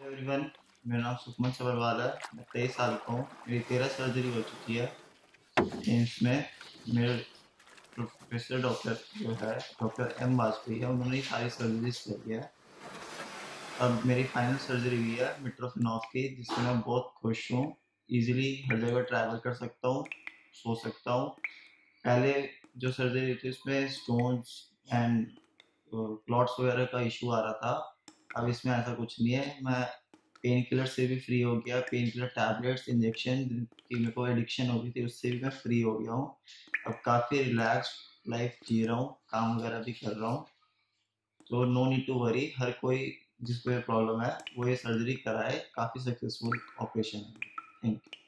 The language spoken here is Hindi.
एवरीवन, मेरा नाम सुखमन सबरवाल है। मैं 23 साल का हूँ। मेरी 13 सर्जरी हो चुकी है एम्स में। मेरे प्रोफेसर डॉक्टर जो है डॉक्टर एम वाजपेयी है, उन्होंने सारी सर्जरीज करी है। अब मेरी फाइनल सर्जरी हुई है मिट्रोफिनॉफ की, जिससे मैं बहुत खुश हूँ। ईजिली हर जगह ट्रैवल कर सकता हूँ, सो सकता हूँ। पहले जो सर्जरी थी उसमें स्टोन्स एंड क्लॉट्स वगैरह का इशू आ रहा था। अब इसमें ऐसा कुछ नहीं है। मैं पेन किलर से भी फ्री हो गया। पेन किलर टैबलेट्स इंजेक्शन की मेरे को एडिक्शन हो गई थी, उससे भी मैं फ्री हो गया हूँ। अब काफ़ी रिलैक्स्ड लाइफ जी रहा हूँ, काम वगैरह भी कर रहा हूँ। तो नो नीड टू वरी। हर कोई जिसको ये प्रॉब्लम है वो ये सर्जरी कराए। काफ़ी सक्सेसफुल ऑपरेशन है। Thank you.